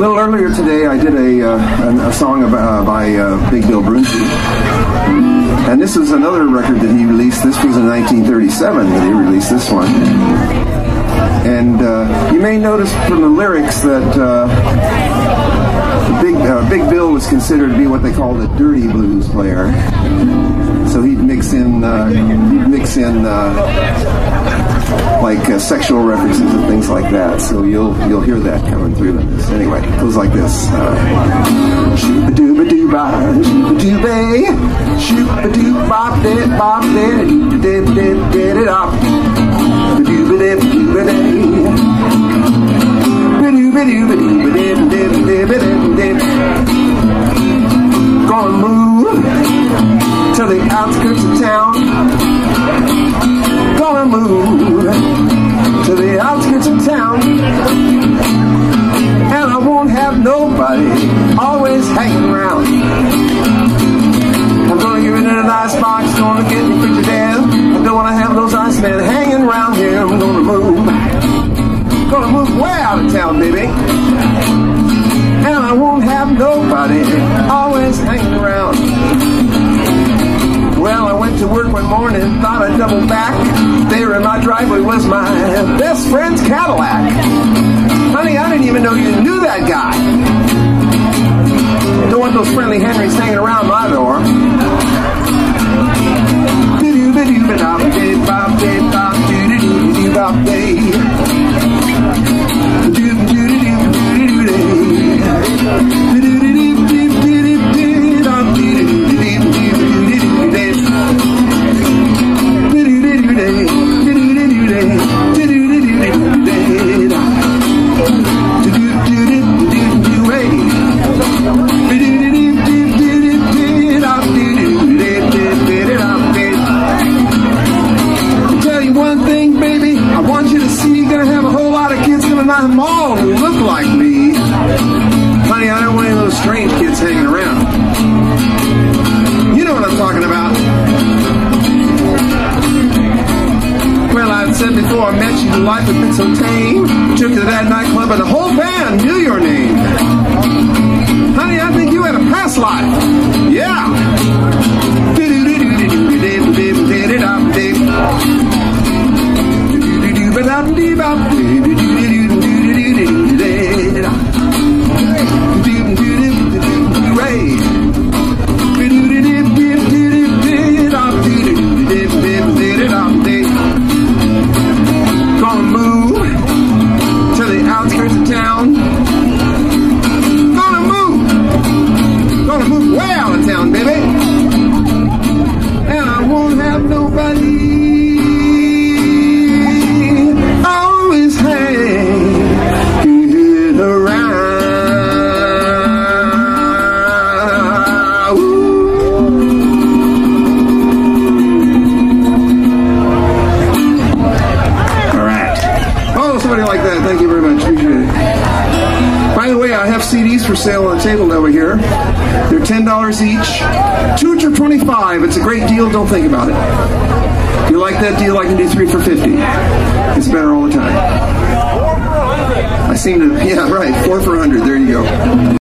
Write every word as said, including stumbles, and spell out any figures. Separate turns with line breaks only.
little earlier today, I did a, uh, a song about, uh, by uh, Big Bill Broonzy, and this is another record that he released. This was in nineteen thirty-seven that he released this one. And uh, you may notice from the lyrics that uh, Big, uh, Big Bill was considered to be what they called a dirty blues player. So he'd mix in, uh, he'd mix in uh, like uh, sexual references and things like that. So you'll you'll hear that coming through in this. Anyway, it goes like this: Shoop-a-doo-ba-doo-ba, shoop-a-doo-bay, shoop-a-doo-bop-dip-bop-dip, dip-dip-dip-dip-dip-dip, ba-doo-ba-dip-ba-dip, gonna move to the outskirts of town. Gonna move to the outskirts of town, and I won't have nobody always hanging around. I'm gonna give it in an ice box, gonna get me picture down. I don't wanna have those ice men hanging around here. I'm gonna move, gonna move way out of town, baby, and I won't have nobody always hanging around. Well, I went to work one morning, thought I'd double back. There in my driveway was my best friend's Cadillac. Honey, I didn't even know you knew that guy. Don't want those friendly Henrys hanging around my door. Mall who look like me. Honey, I don't want any of those strange kids hanging around. You know what I'm talking about. Well, I've said before, I met you, life had been so tame. Took you to that nightclub and the whole band knew your name. Honey, I think you had a past life. Yeah. Gonna move to the outskirts of town. Gonna move. Gonna move way out of town, baby. And I won't have nobody always hanging around. Somebody like that. Thank you very much. Appreciate it. By the way, I have C Ds for sale on the table over here. They're ten dollars each. Two are twenty-five. It's a great deal. Don't think about it. If you like that deal, I can do three for fifty. It's better all the time. I seem to, yeah, right. Four for a hundred. There you go.